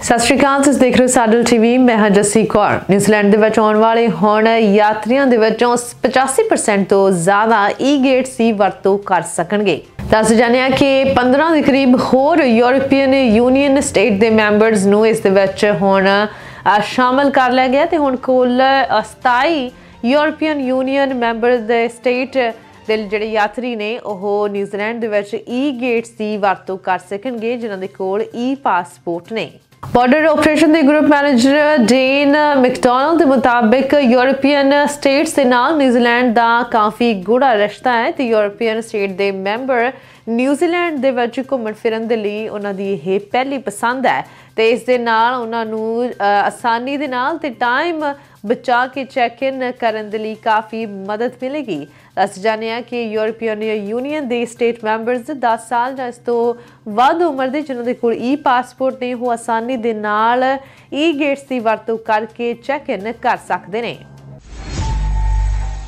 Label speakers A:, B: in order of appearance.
A: सत श्री अकाल, तुसीं देख रहे हो साडल टीवी। मैं हाँ जस्सी कौर। न्यूजीलैंड दे विच आउण वाले हुण यात्रियों दे विचों 85% तो ज़्यादा ई-गेट्स की वरतों कर सकणगे। दस जाने कि 15 के करीब होर यूरोपीयन यूनीयन स्टेट के मैंबरस नूं इस दे विच हुण शामिल कर लिया गया। तो हुण कुल 27 यूरोपीयन यूनीयन मैंबर दे स्टेट दे जिहड़े यात्री ने ओह न्यूजीलैंड दे विच ई-गेट्स की वरतों कर सकणगे जिन्हां दे कोल ई-पासपोर्ट ने। बॉर्डर ऑपरेशन के ग्रुप मैनेजर डेन मैकडोनल्ड के मुताबिक यूरोपीयन स्टेट्स के नाल न्यूजीलैंड का काफ़ी गूढ़ा रिश्ता है। तो यूरोपीयन स्टेट के मैंबर न्यूजीलैंड दे विच घूमण फिरन दे लई उन्हां दी यह पहली पसंद है। तो इस दे नाल उन्हां नूं आसानी दे नाल ते टाइम बचा के चैक इन करन दे लई काफ़ी मदद मिलेगी। दस जाने कि यूरोपीयन यूनीयन के स्टेट मैंबरस 10 साल या इस तो वध उम्र के जिन्हों के कोल ई पासपोर्ट ने वो आसानी दे नाल ई-गेट्स की वरतों करके चैक इन कर सकते हैं।